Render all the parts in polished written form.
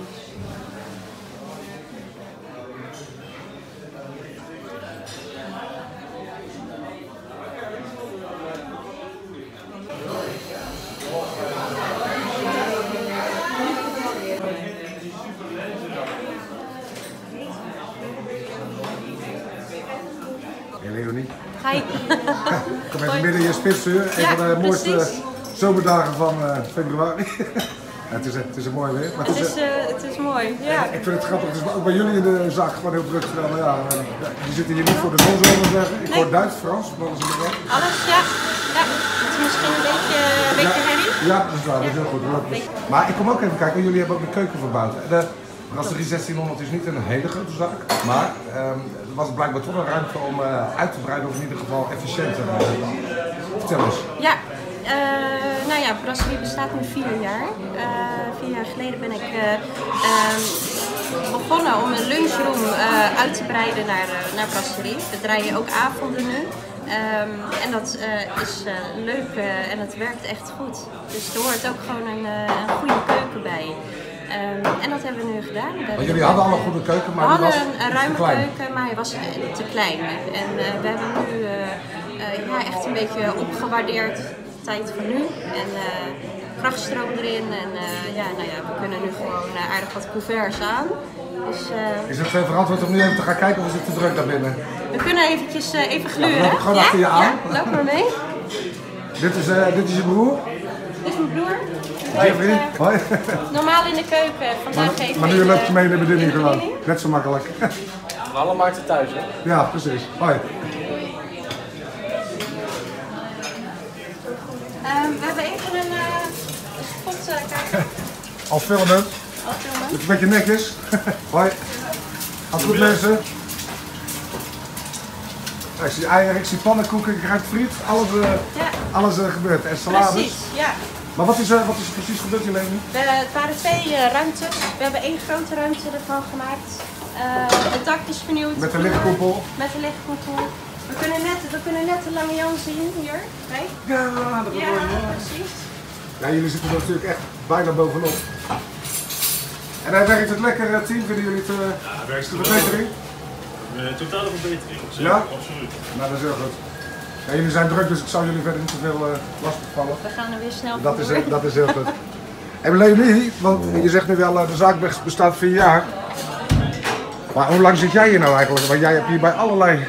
Hey Leonie. Hi. Kom even midden in je spitsuur. Een van de mooiste zomerdagen van februari. Ja, het is een mooi weer. Maar het is mooi, ja. Ik vind het grappig, het is ook bij jullie in de zaak gewoon heel druk gedaan. Ja, die zitten hier niet voor de zon, zullen we zeggen. Ik hoor Duits, Frans, wat is het? Alles, ja. Ja. Het is misschien een beetje herrie. Ja, dat is waar, dat is heel goed. Maar ik kom ook even kijken, jullie hebben ook de keuken verbouwd. De Brasserie 1600 is niet een hele grote zaak, maar er was blijkbaar toch een ruimte om uit te breiden of in ieder geval efficiënter. Vertel eens. Ja. Nou ja, Brasserie bestaat nu 4 jaar. 4 jaar geleden ben ik begonnen om een lunchroom uit te breiden naar Brasserie. We draaien ook avonden nu. En dat is leuk en het werkt echt goed. Dus er hoort ook gewoon een goede keuken bij. En dat hebben we nu gedaan. Want jullie hadden al een goede keuken, maar die was een ruime keuken, maar hij was te klein. En we hebben nu echt een beetje opgewaardeerd. Tijd van nu en krachtstroom erin en we kunnen nu gewoon aardig wat couverts aan. Dus, is het verantwoord om nu even te gaan kijken of is het te druk daar binnen? We kunnen eventjes even gluren. Ja, loop ik gewoon achter je aan. Ja, loop maar mee. Dit is je broer? Dit is mijn broer. Jeffrey, hoi. Normaal in de keuken, vandaag even. Maar nu loopt je mee in de bediening gewoon. Net zo makkelijk. Alle markten thuis, hè? Ja, precies. Hoi. We hebben even een spot kijken. Al filmen. Dat het een beetje netjes. Hoi. Gaat goed mensen. Ik zie eieren, ik zie pannenkoeken, ik ruik friet. Alles gebeurt. En salades. Precies, ja. Maar wat is er precies gebeurd hier, Leonie? Het waren 2 ruimtes. We hebben 1 grote ruimte ervan gemaakt. Het dak is vernieuwd. Met de lichtkoepel. Met de lichtkoepel. We kunnen net de Lange Jan zien hier. Kijk. Ja, dat is mooi. Precies. Ja, jullie zitten er natuurlijk echt bijna bovenop. En hij werkt het lekker, team? Vinden jullie het een verbetering? Totale verbetering. Ja? Absoluut. Nou, dat is heel goed. Ja, jullie zijn druk, dus ik zou jullie verder niet te veel lastig vallen. We gaan er weer snel Dat is heel goed. En Leonie, want je zegt nu wel, de zaak bestaat 4 jaar. Maar hoe lang zit jij hier nou eigenlijk? Want jij hebt hier bij allerlei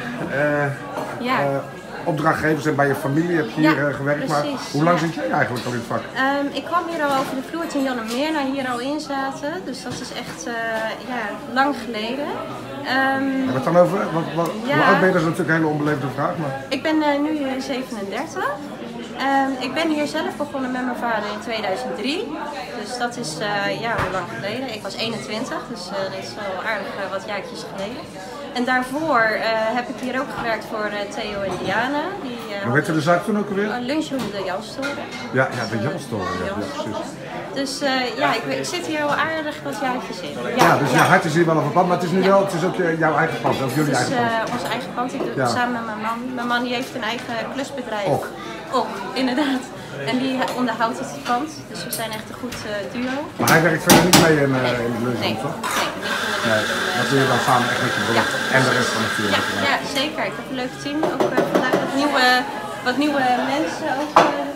opdrachtgevers en bij je familie heb je hier gewerkt. Precies, maar hoe lang zit jij eigenlijk al in het vak? Ik kwam hier al over de vloer toen Jan en Mirna hier al in zaten. Dus dat is echt lang geleden. Hebben we het dan over? Hoe oud ben je? Dat is natuurlijk een hele onbeleefde vraag. Maar... Ik ben nu 37. Ik ben hier zelf begonnen met mijn vader in 2003. Dus dat is hoe lang geleden. Ik was 21, dus dat is al aardig wat jaartjes geleden. En daarvoor heb ik hier ook gewerkt voor Theo en Diana. Hoe heette de zaak toen ook alweer? Lunchroom de Janstoren. Ja, de Janstoren, ja, precies. Dus ik zit hier al aardig wat jaartjes in. Ja, dus je hart is hier wel op een pad, maar het is nu wel, het is ook jouw eigen pand, of jullie eigen pand. Het is ons eigen pand, ik doe het samen met mijn man. Mijn man die heeft een eigen klusbedrijf. Ook, inderdaad. En die onderhoudt het pand, dus we zijn echt een goed duo. Maar hij werkt verder niet mee in de lunchroom, toch? Nee, dat doe je dan samen echt met je broer en de rest van het team. Ja, zeker. Ik heb een leuk team, ook vandaag wat nieuwe mensen ook.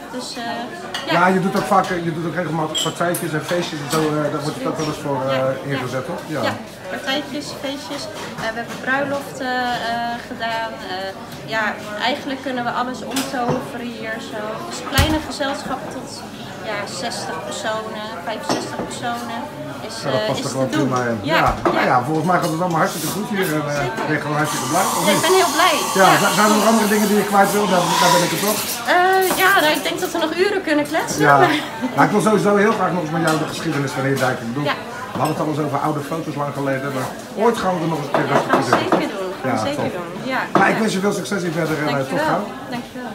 Ja, je doet ook vaak, regelmatig partijtjes en feestjes en zo, daar wordt het ook wel eens voor ingezet, toch? Ja, partijtjes, feestjes. We hebben bruiloften gedaan. Eigenlijk kunnen we alles omtoveren hier zo. Dus kleine gezelschappen tot 60 personen, 65 personen. Dat past er gewoon prima in. Ja, volgens mij gaat het allemaal hartstikke goed hier en ik ben gewoon hartstikke blij. Ik ben heel blij. Ja, zijn er nog andere dingen die je kwijt wil? Daar ben ik het toch? Ik denk dat we nog uren kunnen kletsen. Ja, ik wil sowieso heel graag nog eens met jou de geschiedenis van Heerdijk doen. We hadden het al eens over oude foto's lang geleden, maar ooit gaan we er nog eens een keer gaan we zeker doen. Maar ik wens je veel succes hier verder en tot gauw. Dankjewel.